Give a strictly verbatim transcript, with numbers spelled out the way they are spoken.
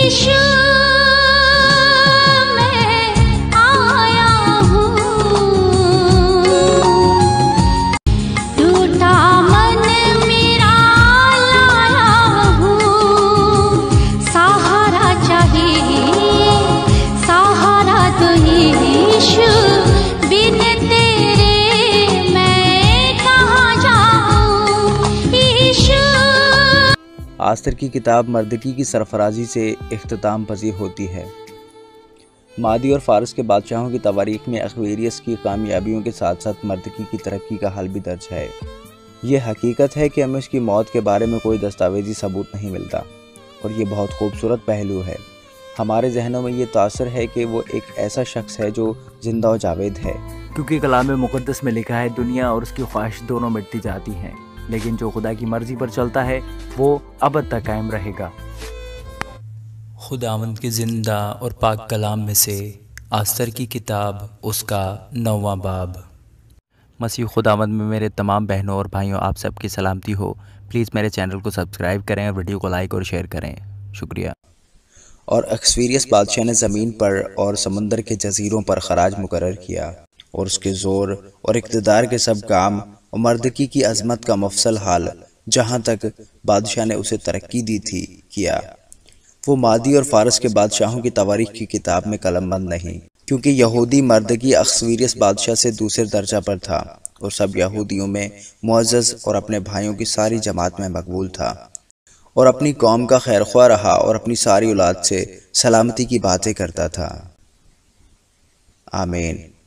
आस्तर की किताब मर्दकी की सरफराजी से इख्तिताम पजीर होती है। मादी और फ़ारस के बादशाहों की तवारीख में अक्वेरियस की कामयाबियों के साथ साथ मर्दकी की तरक्की का हाल भी दर्ज है। ये हकीकत है कि हमें उसकी मौत के बारे में कोई दस्तावेजी सबूत नहीं मिलता और ये बहुत खूबसूरत पहलू है। हमारे जहनों में ये तासर है कि वो एक ऐसा शख्स है जो जिंदा और जावेद है, क्योंकि कलाम मुक़द्दस में लिखा है दुनिया और उसकी ख्वाहिश दोनों मिटती जाती हैं, लेकिन जो खुदा की मर्ज़ी पर चलता है वो अबद तक कायम रहेगा। खुदावंद के ज़िंदा और पाक कलाम में से आस्तर की किताब उसका नौवां बाब। मसीह खुदावंद में मेरे तमाम बहनों और भाइयों, आप सबकी सलामती हो। प्लीज़ मेरे चैनल को सब्सक्राइब करें और वीडियो को लाइक और शेयर करें। शुक्रिया। और अक्सवीरियस बादशाह ने ज़मीन पर और समंदर के जजीरों पर खराज मुकर्रर किया और उसके ज़ोर और इक़्तिदार के सब काम और मर्दकी की अज़मत का मफसल हाल जहाँ तक बादशाह ने उसे तरक्की दी थी किया। वो मादी और फ़ारस के बादशाहों की तवारीख की किताब में कलमबंद नहीं, क्योंकि यहूदी मर्दकी अक्सवीरियस बादशाह से दूसरे दर्जा पर था और सब यहूदियों में मुअज़्ज़ज़ और अपने भाइयों की सारी जमात में मकबूल था और अपनी कौम का खैरख्वाह रहा और अपनी सारी औलाद से सलामती की बातें करता था। आमीन।